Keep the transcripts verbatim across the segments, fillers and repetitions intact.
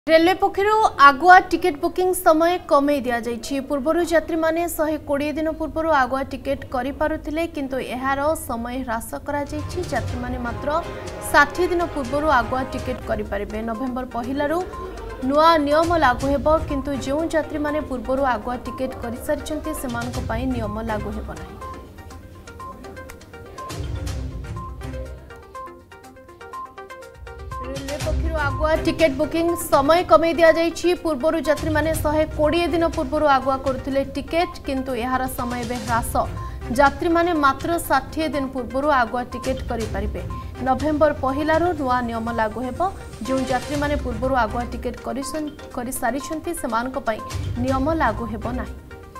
Railway पक्षर आगुआ ticket booking समय कमे दि पूर्वर यात्री माने एक सौ बीस दिन पूर्व आगुआ टिकेट करि पारुथिले किंतु एहार समय ह्रास करा जायछि। यात्री माने मात्र साठ दिन पूर्व आगुआ टिकेट करि पारिबे। नवेम्बर पहिलारु नुआ नियम लागू हेबो किंतु जो यात्री माने पूर्व आगुआ टिकेट करि सारिछन्ते सेमानक पई नियम लागू हेबो नाही। रेलवे पक्षर आगुआ टिकेट बुकिंग समय कमे दि पूर्वर यात्री माने एक सौ बीस दिन पूर्व आगुआ करुथिले टिकेट किंतु एहार समय बे ह्रास। यात्री माने मात्र साठ दिन पूर्व आगुआ टिकेट करि पारिबे। नवेम्बर पहिलारु नुआ नियम लागू हेबो। जो यात्री माने पूर्व आगुआ टिकेट करि सारिछन्ते सेमानक पई नियम लागू हेबो नाही।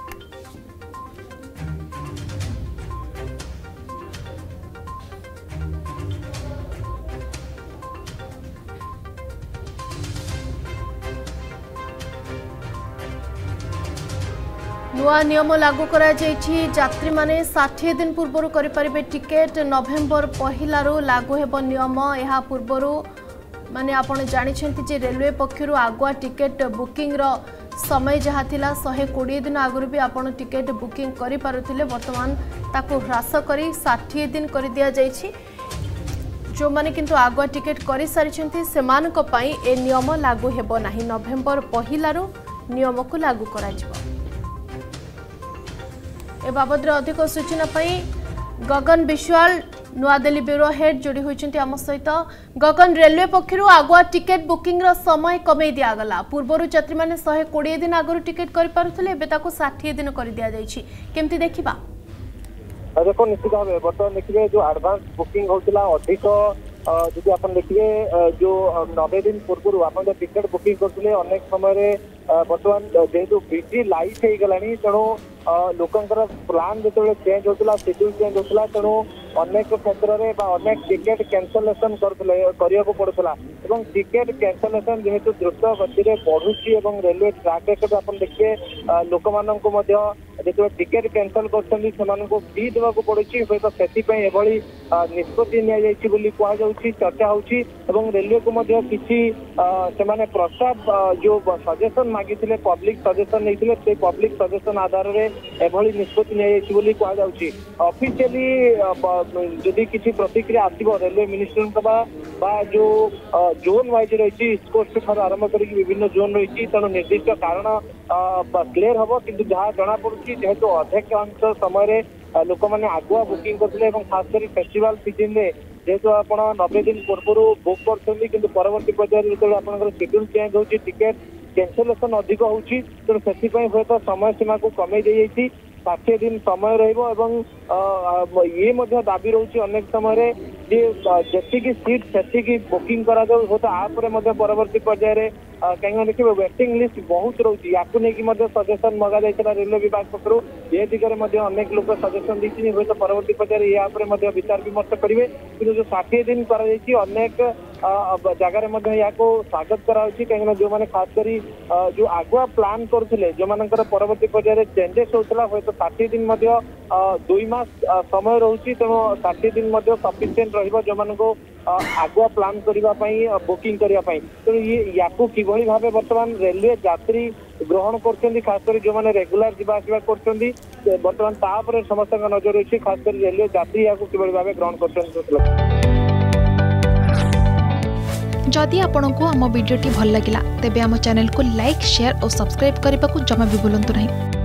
नुआ नियम लागू करा जायछि। यात्री माने साठ दिन पूर्व करि पारिबे टिकेट। नवेम्बर पहिलारु लागू हेबो नियम। एहा पूर्वरु माने आपण जानि छथि जे रेलवे पक्षरु आगुआ टिकेट बुकिंग रो समय जहा थिला एक सौ बीस दिन आगुरु भी आपण टिकेट बुकिंग करि पारुथिले वर्तमान ताको ह्रास करी साठ दिन करि दिया जायछि। जो माने किंतु आगुआ टिकेट करि सारिछन्ति सेमानक पई ए नियम लागू हेबो नाही। नवेम्बर पहिलारु नियम को लागू करा जिवो। ए बाबद अधिक सूचना पाई गगन विश्वाल नुआदिल्ली ब्यूरो हेड जोड़ी होइछन्ति आम सहित। गगन, रेलवे पक्षरु आगुआ टिकेट बुकिंग रो समय कमे दिया गला। पूर्वरु यात्री माने एक सौ बीस दिन आगरु टिकेट करि पारुथले एबे ताको साठ दिन करि दिया जायछि। केमति देखिबा? देखो निश्चित भाव बर्तमान देखिए जो एडवांस बुकिंग होता अधिक जदि आप देखिए जो नब्बे दिन पूर्व आप टिकेट बुकिंग करते अनेक समय बर्तमान जेहेतु बिजी लाइफ हो गला तेणु लोकंर प्लान जो चेंज होता शेड्यूल चेंज होता तेणु अनेक क्षेत्र में अनेक टिकेट कैंसलेशन करने को पड़ूला। टिकेट कैंसलेशन जेहेतु द्रुत गति में बढ़ुची रेलवे ट्रैक रेकर्ड आप देखिए लोक मानक जो टिकेट कैंसल कर फी देवा पड़ी हूँ से निष्पत्ति नि चर्चा होची। रेलवे को किसी से प्रस्ताव जो सजेशन मागी पब्लिक सजेशन नहीं पब्लिक सजेशन आधार में एभली निष्पत्ति नि ऑफिशियली जदि किसी प्रतिक्रिया आसो रेलवे मिनिस्टर बा जो जोन वाइज रही ईस्ट कोस्ट ठार आरंभ कर विभिन्न जोन रही तेणु निर्दिष्ट कारण क्लियर हम कि जहाँ जना पड़ी जेहेतु अधिकांश समय लोक मैंने आगुआ बुकिंग करते खास कर फेस्टिवल सीजन में जेहेतु आप नब्बे दिन पूर्व बुक कर परवर्ती पर्यायर जो आप शेड्यूल चेंज हो टिकेट कैंसलेशन अधिक होती तेणु से हे तो समय सीमा को कमे दी साठ दिन समय ये दाबी रोचे अनेक समय जी सीट से बुकिंग करा परवर्ती पर्यायर कहीं देखिए वेटिंग लिस्ट बहुत रोचे या सजेशन मगा जाता रेलवे विभाग पक्ष ये दिगरे अनेक लोग सजेशन दी हूँ तो परवर्ती पर्यायर या विचार विमर्श करेंगे कि जो षाठी दिन कर अनेक जगार स्वागत करा कहीं जो मैंने खास कर जो आगुआ प्लान करते जो मान परवर्ती पर्यायर चेंजेस होता हे तो षाठी दिन दुई मास समय रोचे तेणु षाठी दिन सफिशिएंट रही जो आगुआ प्लान करने बुकिंग करने तेणु ये या किभली भाव बर्तमान रेलवे यात्री ग्रहण कर खास कर जो मैंने रेगुलर जावासवा कर बर्तमान तापर समस्त नजर रही खास कर रेलवे यात्री या किभली भाव ग्रहण कर। जदि आपंक आम भिडी भल लगा तेब आम चैनल को लाइक शेयर और सब्सक्राइब करने को जमा भी भूलु नहीं।